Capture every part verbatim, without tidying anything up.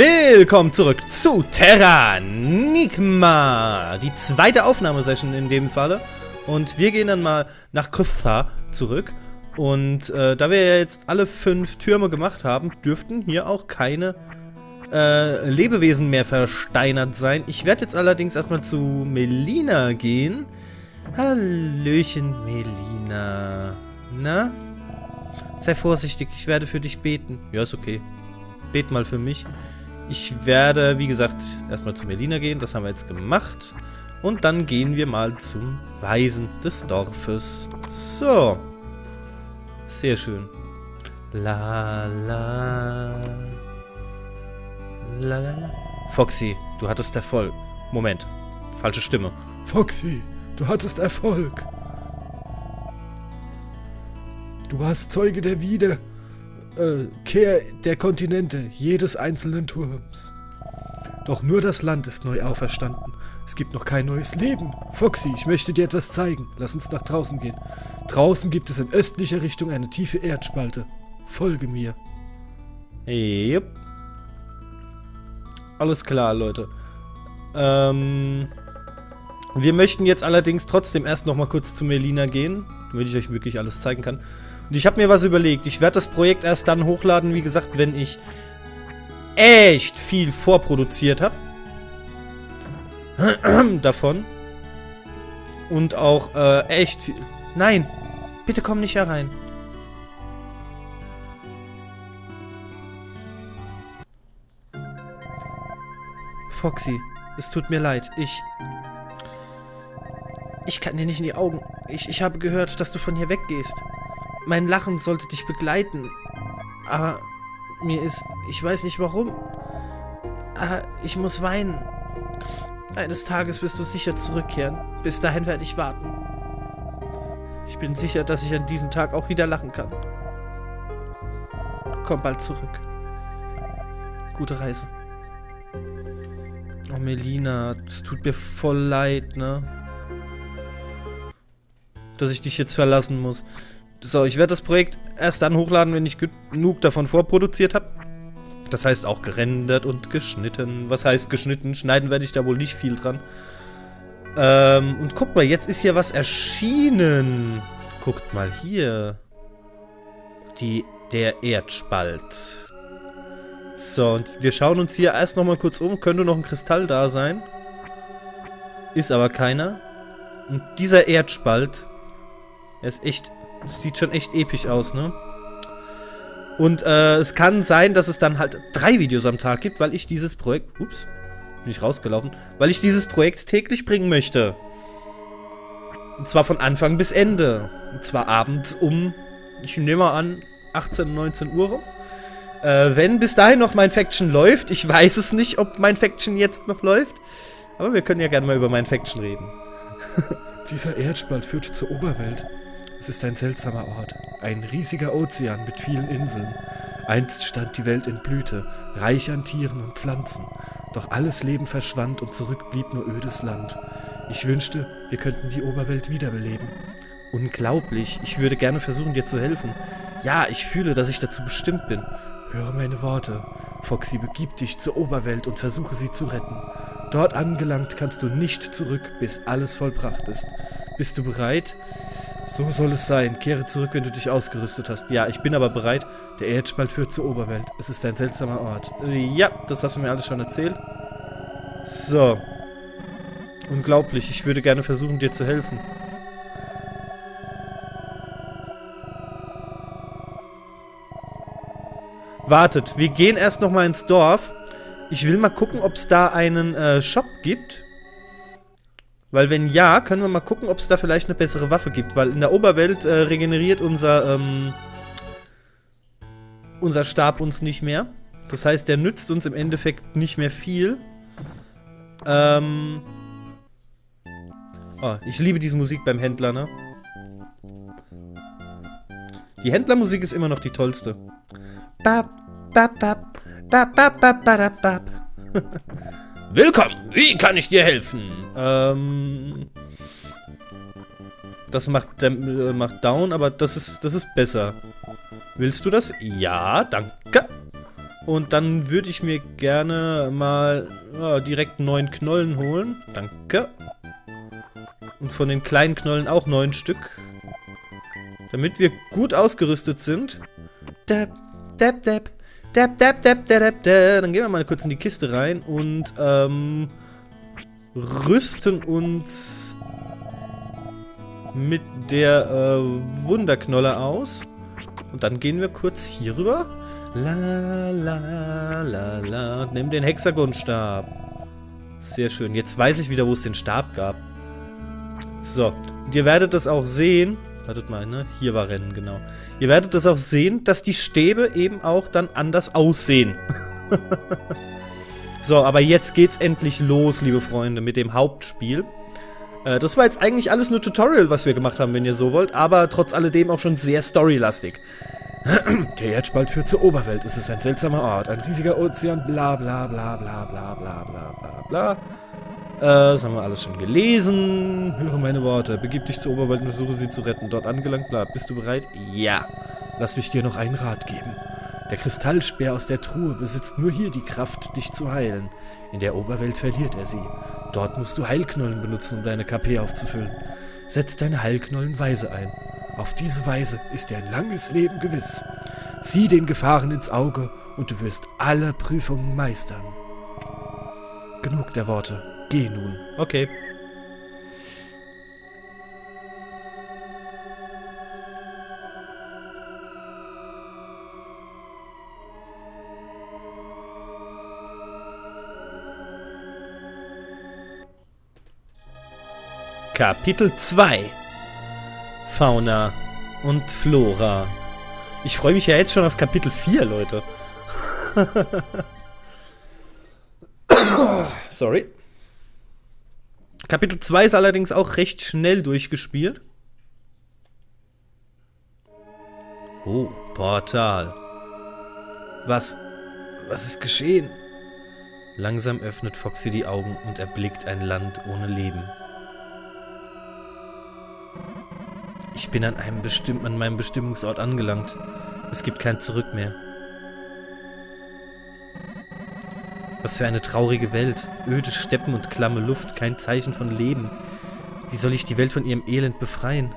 Willkommen zurück zu Terranigma. Die zweite Aufnahmesession in dem Falle. Und wir gehen dann mal nach Krypta zurück. Und äh, da wir ja jetzt alle fünf Türme gemacht haben, dürften hier auch keine äh, Lebewesen mehr versteinert sein. Ich werde jetzt allerdings erstmal zu Melina gehen. Hallöchen, Melina. Na? Sei vorsichtig, ich werde für dich beten. Ja, ist okay. Bet mal für mich. Ich werde, wie gesagt, erstmal zu Melina gehen. Das haben wir jetzt gemacht. Und dann gehen wir mal zum Weisen des Dorfes. So. Sehr schön. La la. La la la. Foxy, du hattest Erfolg. Moment. Falsche Stimme. Foxy, du hattest Erfolg. Du warst Zeuge der Wieder... Äh, Kehr der Kontinente, jedes einzelnen Turms. Doch nur das Land ist neu auferstanden. Es gibt noch kein neues Leben. Foxy, ich möchte dir etwas zeigen. Lass uns nach draußen gehen. Draußen gibt es in östlicher Richtung eine tiefe Erdspalte. Folge mir. Yep. Alles klar, Leute. Ähm... Wir möchten jetzt allerdings trotzdem erst noch mal kurz zu Melina gehen, damit ich euch wirklich alles zeigen kann. Und ich habe mir was überlegt. Ich werde das Projekt erst dann hochladen, wie gesagt, wenn ich echt viel vorproduziert habe. Davon. Und auch äh, echt viel... Nein! Bitte komm nicht herein. Foxy, es tut mir leid. Ich... Ich kann dir nicht in die Augen. Ich, ich habe gehört, dass du von hier weggehst. Mein Lachen sollte dich begleiten. Aber mir ist... Ich weiß nicht warum. Aber ich muss weinen. Eines Tages wirst du sicher zurückkehren. Bis dahin werde ich warten. Ich bin sicher, dass ich an diesem Tag auch wieder lachen kann. Komm bald zurück. Gute Reise. Oh, Melina, es tut mir voll leid, ne? Dass ich dich jetzt verlassen muss. So, ich werde das Projekt erst dann hochladen, wenn ich genug davon vorproduziert habe. Das heißt auch gerendert und geschnitten. Was heißt geschnitten? Schneiden werde ich da wohl nicht viel dran. Ähm, und guck mal, jetzt ist hier was erschienen. Guckt mal hier. Die, der Erdspalt. So, und wir schauen uns hier erst nochmal kurz um. Könnte noch ein Kristall da sein. Ist aber keiner. Und dieser Erdspalt... Er ist echt... Das sieht schon echt episch aus, ne? Und äh, es kann sein, dass es dann halt drei Videos am Tag gibt, weil ich dieses Projekt... Ups, bin ich rausgelaufen. Weil ich dieses Projekt täglich bringen möchte. Und zwar von Anfang bis Ende. Und zwar abends um... Ich nehme mal an, achtzehn, neunzehn Uhr rum. Äh, wenn bis dahin noch mein Faction läuft. Ich weiß es nicht, ob mein Faction jetzt noch läuft. Aber wir können ja gerne mal über mein Faction reden. Dieser Erdspalt führt zur Oberwelt. Es ist ein seltsamer Ort. Ein riesiger Ozean mit vielen Inseln. Einst stand die Welt in Blüte, reich an Tieren und Pflanzen. Doch alles Leben verschwand und zurück blieb nur ödes Land. Ich wünschte, wir könnten die Oberwelt wiederbeleben. Unglaublich, ich würde gerne versuchen, dir zu helfen. Ja, ich fühle, dass ich dazu bestimmt bin. Höre meine Worte. Foxy, begib dich zur Oberwelt und versuche sie zu retten. Dort angelangt kannst du nicht zurück, bis alles vollbracht ist. Bist du bereit? So soll es sein. Kehre zurück, wenn du dich ausgerüstet hast. Ja, ich bin aber bereit. Der Erdspalt führt zur Oberwelt. Es ist ein seltsamer Ort. Ja, das hast du mir alles schon erzählt. So. Unglaublich. Ich würde gerne versuchen, dir zu helfen. Wartet, wir gehen erst noch mal ins Dorf. Ich will mal gucken, ob es da einen äh, Shop gibt. Weil wenn ja, können wir mal gucken, ob es da vielleicht eine bessere Waffe gibt. Weil in der Oberwelt äh, regeneriert unser, ähm, unser Stab uns nicht mehr. Das heißt, der nützt uns im Endeffekt nicht mehr viel. Ähm oh, ich liebe diese Musik beim Händler, ne? Die Händlermusik ist immer noch die tollste. Bap, bap, bap, bap, bap, bap, bap, bap. Willkommen, wie kann ich dir helfen? Ähm, das macht, äh, macht down, aber das ist, das ist besser. Willst du das? Ja, danke. Und dann würde ich mir gerne mal ja, direkt neun Knollen holen. Danke. Und von den kleinen Knollen auch neun Stück. Damit wir gut ausgerüstet sind. Dab, dab, dab. Dab, dab, dab, dab, dab, dab. Dann gehen wir mal kurz in die Kiste rein und ähm, rüsten uns mit der äh, Wunderknolle aus. Und dann gehen wir kurz hier rüber. La, la, la, la. Und nehmen den Hexagonstab. Sehr schön. Jetzt weiß ich wieder, wo es den Stab gab. So. Und ihr werdet das auch sehen. Wartet mal, ne? Hier war Rennen, genau. Ihr werdet das auch sehen, dass die Stäbe eben auch dann anders aussehen. So, aber jetzt geht's endlich los, liebe Freunde, mit dem Hauptspiel. Äh, das war jetzt eigentlich alles nur Tutorial, was wir gemacht haben, wenn ihr so wollt, aber trotz alledem auch schon sehr storylastig. Der Erdspalt führt zur Oberwelt. Es ist ein seltsamer Ort, ein riesiger Ozean, bla bla bla bla bla bla bla bla bla. Äh, das haben wir alles schon gelesen. Höre meine Worte. Begib dich zur Oberwelt und versuche sie zu retten. Dort angelangt, bla. Bist du bereit? Ja. Lass mich dir noch einen Rat geben. Der Kristallspeer aus der Truhe besitzt nur hier die Kraft, dich zu heilen. In der Oberwelt verliert er sie. Dort musst du Heilknollen benutzen, um deine K P aufzufüllen. Setz deine Heilknollen weise ein. Auf diese Weise ist dir ein langes Leben gewiss. Sieh den Gefahren ins Auge und du wirst alle Prüfungen meistern. Genug der Worte. Geh nun. Okay. Kapitel zwei. Fauna und Flora. Ich freue mich ja jetzt schon auf Kapitel vier, Leute. Sorry. Kapitel zwei ist allerdings auch recht schnell durchgespielt. Oh, Portal. Was? Was ist geschehen? Langsam öffnet Foxy die Augen und erblickt ein Land ohne Leben. Ich bin an, einem bestimm- an meinem Bestimmungsort angelangt. Es gibt kein Zurück mehr. Was für eine traurige Welt. Öde Steppen und klamme Luft, kein Zeichen von Leben. Wie soll ich die Welt von ihrem Elend befreien?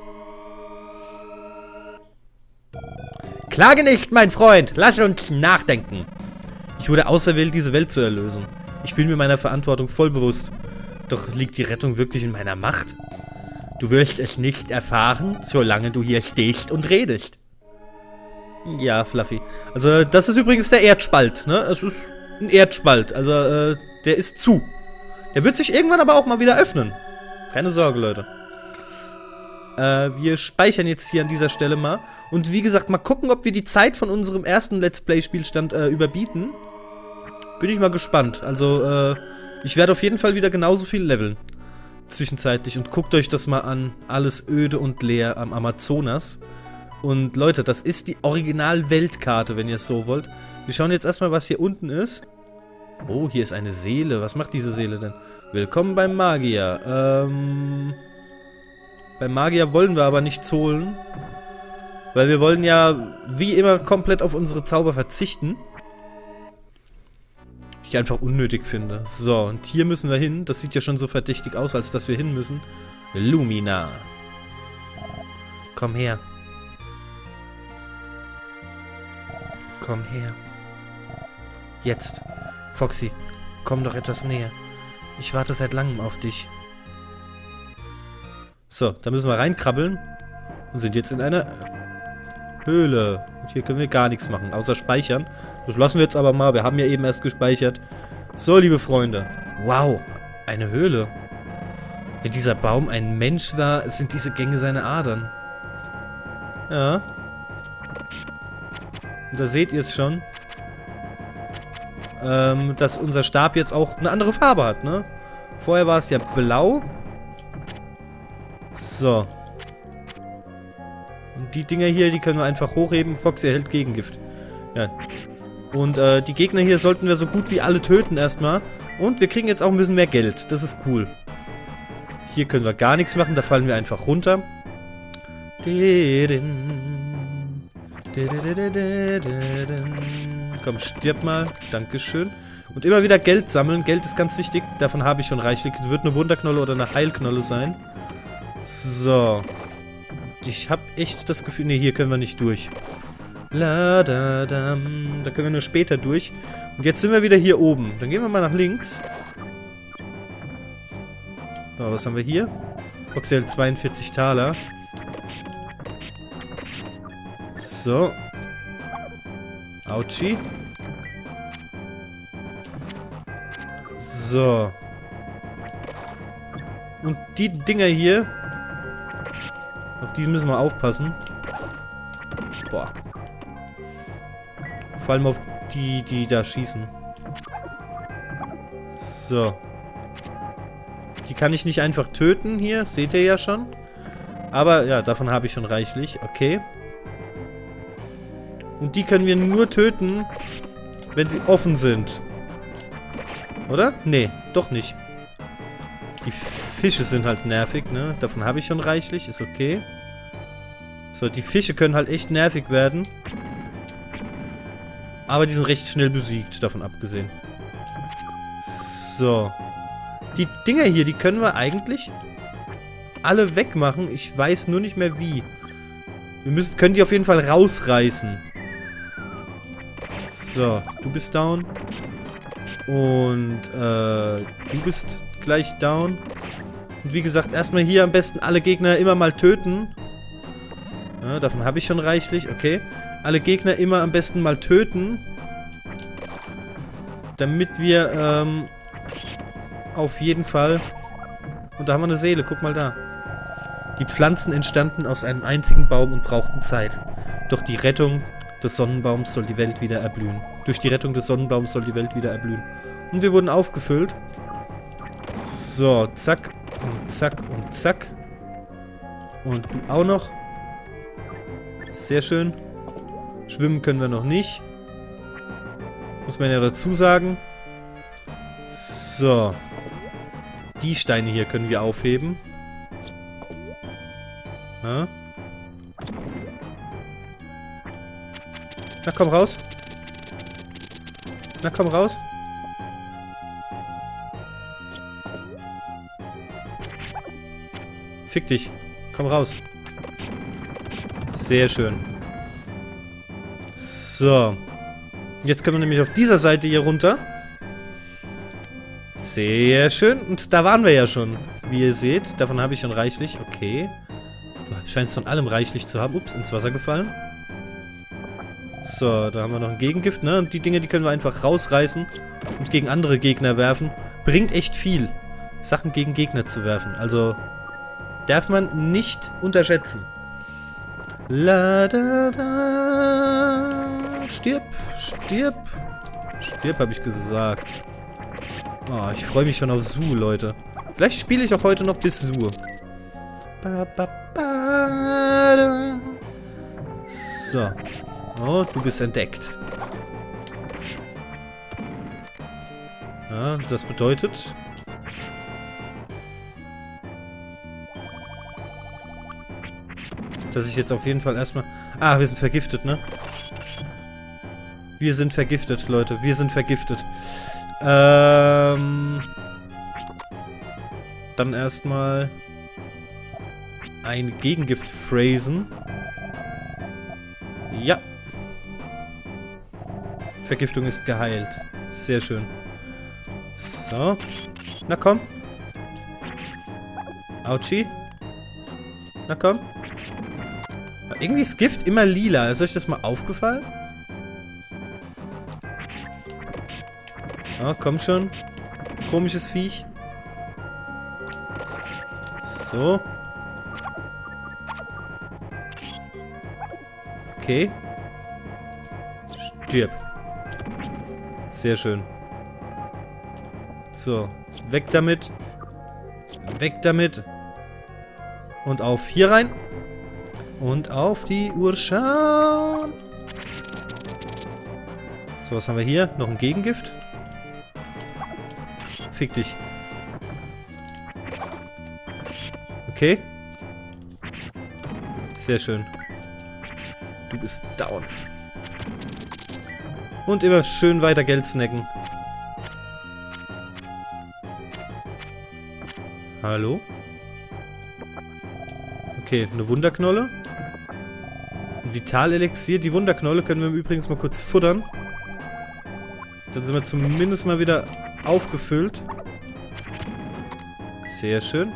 Klage nicht, mein Freund! Lass uns nachdenken! Ich wurde auserwählt, diese Welt zu erlösen. Ich bin mir meiner Verantwortung voll bewusst. Doch liegt die Rettung wirklich in meiner Macht? Du wirst es nicht erfahren, solange du hier stehst und redest. Ja, Fluffy. Also, das ist übrigens der Erdspalt, ne? Es ist ein Erdspalt. Also, äh, der ist zu. Der wird sich irgendwann aber auch mal wieder öffnen. Keine Sorge, Leute. Äh, wir speichern jetzt hier an dieser Stelle mal. Und wie gesagt, mal gucken, ob wir die Zeit von unserem ersten Let's Play-Spielstand äh, überbieten. Bin ich mal gespannt. Also, äh, ich werde auf jeden Fall wieder genauso viel leveln. Zwischenzeitlich. Und guckt euch das mal an. Alles öde und leer am Amazonas. Und Leute, das ist die Original-Weltkarte, wenn ihr es so wollt. Wir schauen jetzt erstmal, was hier unten ist. Oh, hier ist eine Seele. Was macht diese Seele denn? Willkommen beim Magier. Ähm... Beim Magier wollen wir aber nichts holen. Weil wir wollen ja, wie immer, komplett auf unsere Zauber verzichten. Ich einfach unnötig finde. So, und hier müssen wir hin. Das sieht ja schon so verdächtig aus, als dass wir hin müssen. Lumina. Komm her. Komm her. Jetzt. Foxy, komm doch etwas näher. Ich warte seit langem auf dich. So, da müssen wir reinkrabbeln. Und sind jetzt in einer Höhle. Und hier können wir gar nichts machen, außer speichern. Das lassen wir jetzt aber mal. Wir haben ja eben erst gespeichert. So, liebe Freunde. Wow, eine Höhle. Wenn dieser Baum ein Mensch war, sind diese Gänge seine Adern. Ja. Und da seht ihr es schon. Ähm, dass unser Stab jetzt auch eine andere Farbe hat, ne? Vorher war es ja blau. So. Und die Dinger hier, die können wir einfach hochheben. Foxy erhält Gegengift. Ja. Und äh, die Gegner hier sollten wir so gut wie alle töten erstmal. Und wir kriegen jetzt auch ein bisschen mehr Geld. Das ist cool. Hier können wir gar nichts machen. Da fallen wir einfach runter. Komm, stirb mal. Dankeschön. Und immer wieder Geld sammeln. Geld ist ganz wichtig. Davon habe ich schon reichlich. Wird eine Wunderknolle oder eine Heilknolle sein. So. Ich habe echt das Gefühl... Ne, hier können wir nicht durch. La da dam. Da können wir nur später durch. Und jetzt sind wir wieder hier oben. Dann gehen wir mal nach links. So, was haben wir hier? Voxel zweiundvierzig Taler. So. Autschi. So. Und die Dinger hier... Auf die müssen wir aufpassen. Boah. Vor allem auf die, die da schießen. So. Die kann ich nicht einfach töten hier. Seht ihr ja schon. Aber ja, davon habe ich schon reichlich. Okay. Und die können wir nur töten, wenn sie offen sind. Oder? Nee, doch nicht. Die Fische sind halt nervig, ne? Davon habe ich schon reichlich. Ist okay. So, die Fische können halt echt nervig werden. Aber die sind recht schnell besiegt, davon abgesehen. So. Die Dinger hier, die können wir eigentlich alle wegmachen. Ich weiß nur nicht mehr wie. Wir müssen, können die auf jeden Fall rausreißen. So, du bist down. Und äh, du bist gleich down. Und wie gesagt, erstmal hier am besten alle Gegner immer mal töten. Ja, davon habe ich schon reichlich, okay. Alle Gegner immer am besten mal töten. Damit wir ähm, auf jeden Fall... Und da haben wir eine Seele, guck mal da. Die Pflanzen entstanden aus einem einzigen Baum und brauchten Zeit. Doch die Rettung des Sonnenbaums soll die Welt wieder erblühen. Durch die Rettung des Sonnenbaums soll die Welt wieder erblühen. Und wir wurden aufgefüllt. So, zack. Und zack und zack. Und du auch noch. Sehr schön. Schwimmen können wir noch nicht. Muss man ja dazu sagen. So. Die Steine hier können wir aufheben. Ja. Na, komm raus. Na, komm raus. Fick dich. Komm raus. Sehr schön. So. Jetzt können wir nämlich auf dieser Seite hier runter. Sehr schön. Und da waren wir ja schon. Wie ihr seht. Davon habe ich schon reichlich. Okay. Du scheinst von allem reichlich zu haben. Ups, ins Wasser gefallen. So, da haben wir noch ein Gegengift, ne? Und die Dinge, die können wir einfach rausreißen und gegen andere Gegner werfen. Bringt echt viel, Sachen gegen Gegner zu werfen. Also, darf man nicht unterschätzen. La da da. Stirb, stirb. Stirb, habe ich gesagt. Oh, ich freue mich schon auf Su, Leute. Vielleicht spiele ich auch heute noch bis Su. Ba, ba, ba, da. So. Oh, du bist entdeckt. Ja, das bedeutet... dass ich jetzt auf jeden Fall erstmal... Ah, wir sind vergiftet, ne? Wir sind vergiftet, Leute. Wir sind vergiftet. Ähm... Dann erstmal... ein Gegengift phrasen. Ja. Vergiftung ist geheilt. Sehr schön. So. Na komm. Autschi. Na komm. Irgendwie ist Gift immer lila. Ist euch das mal aufgefallen? Oh, komm schon. Komisches Viech. So. Okay. Stirb. Sehr schön. So. Weg damit. Weg damit. Und auf hier rein. Und auf die Uhr schauen. So, was haben wir hier? Noch ein Gegengift. Fick dich. Okay. Sehr schön. Du bist down. Und immer schön weiter Geld snacken. Hallo? Okay, eine Wunderknolle. Ein Vitalelixier. Die Wunderknolle können wir übrigens mal kurz futtern. Dann sind wir zumindest mal wieder aufgefüllt. Sehr schön.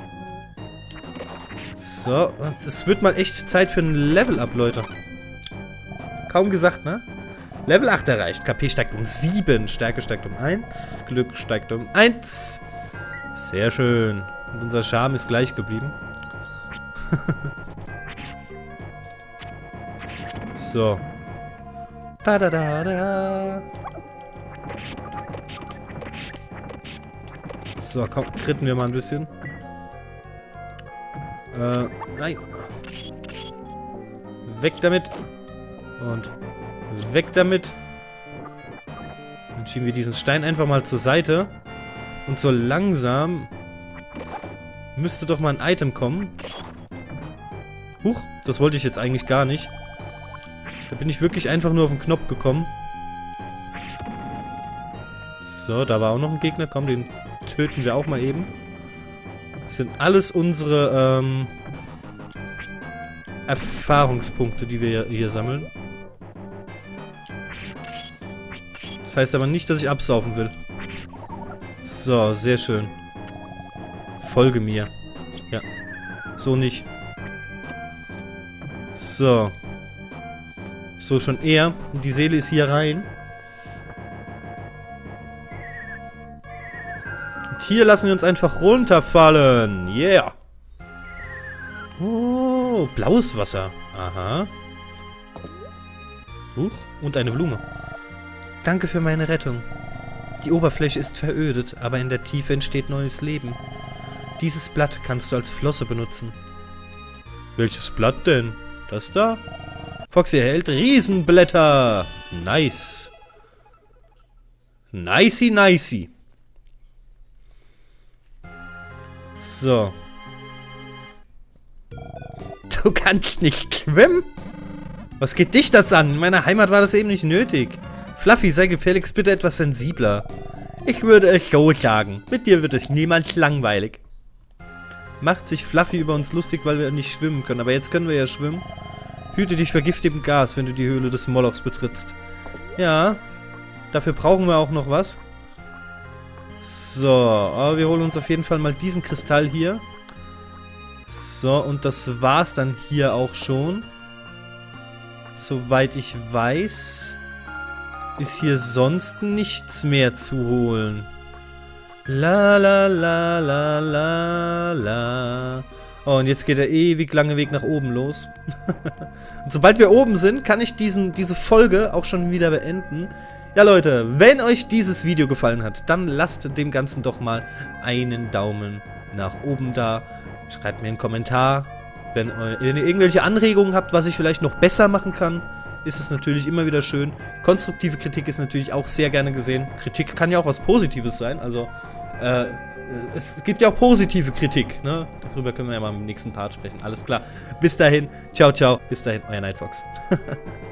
So, und es wird mal echt Zeit für ein Level-Up, Leute. Kaum gesagt, ne? Level acht erreicht. K P steigt um sieben. Stärke steigt um eins. Glück steigt um eins. Sehr schön. Und unser Charme ist gleich geblieben. So. Badadada. So, komm, kritten wir mal ein bisschen. Äh, nein. Weg damit. Und weg damit. Dann schieben wir diesen Stein einfach mal zur Seite. Und so langsam müsste doch mal ein Item kommen. Huch, das wollte ich jetzt eigentlich gar nicht. Da bin ich wirklich einfach nur auf den Knopf gekommen. So, da war auch noch ein Gegner. Komm, den töten wir auch mal eben. Das sind alles unsere ähm, Erfahrungspunkte, die wir hier sammeln. Das heißt aber nicht, dass ich absaufen will. So, sehr schön. Folge mir. Ja. So nicht. So. So schon eher. Die Seele ist hier rein. Und hier lassen wir uns einfach runterfallen. Yeah. Oh, blaues Wasser. Aha. Huch. Und eine Blume. Danke für meine Rettung. Die Oberfläche ist verödet, aber in der Tiefe entsteht neues Leben. Dieses Blatt kannst du als Flosse benutzen. Welches Blatt denn? Das da? Foxy erhält Riesenblätter. Nice. Nicey, nicey. So. Du kannst nicht schwimmen? Was geht dich das an? In meiner Heimat war das eben nicht nötig. Fluffy, sei gefälligst bitte etwas sensibler. Ich würde es so sagen. Mit dir wird es niemals langweilig. Macht sich Fluffy über uns lustig, weil wir nicht schwimmen können. Aber jetzt können wir ja schwimmen. Hüte dich vor giftigem Gas, wenn du die Höhle des Molochs betrittst. Ja. Dafür brauchen wir auch noch was. So. Aber wir holen uns auf jeden Fall mal diesen Kristall hier. So. Und das war's dann hier auch schon. Soweit ich weiß, ist hier sonst nichts mehr zu holen. La la la la la la. Oh, und jetzt geht der ewig lange Weg nach oben los. Und sobald wir oben sind, kann ich diesen, diese Folge auch schon wieder beenden. Ja, Leute, wenn euch dieses Video gefallen hat, dann lasst dem Ganzen doch mal einen Daumen nach oben da. Schreibt mir einen Kommentar. Wenn ihr irgendwelche Anregungen habt, was ich vielleicht noch besser machen kann, ist es natürlich immer wieder schön. Konstruktive Kritik ist natürlich auch sehr gerne gesehen. Kritik kann ja auch was Positives sein. Also, äh, es gibt ja auch positive Kritik, ne? Darüber können wir ja mal im nächsten Part sprechen. Alles klar. Bis dahin. Ciao, ciao. Bis dahin, euer Nightfox.